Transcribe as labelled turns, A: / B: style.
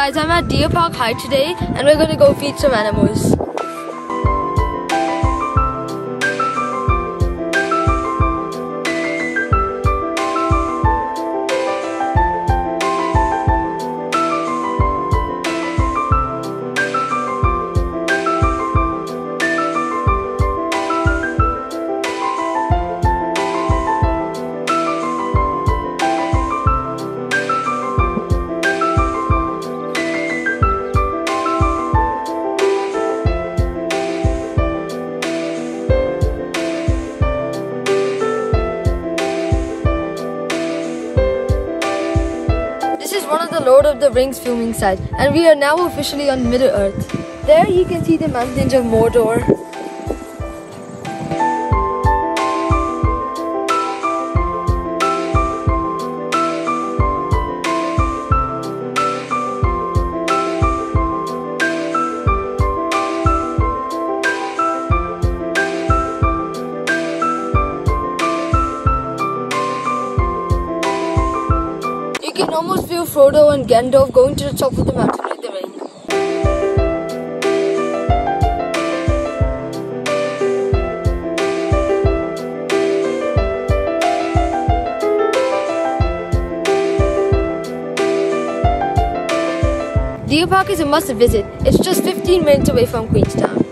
A: guys, I'm at Deer Park High today and we're going to go feed some animals. This is one of the Lord of the Rings filming sites, and we are now officially on Middle-earth. There you can see the mountains of Mordor. You can almost feel Frodo and Gandalf going to the top of the mountain with the rain. Deer Park is a must visit. It's just 15 minutes away from Queenstown.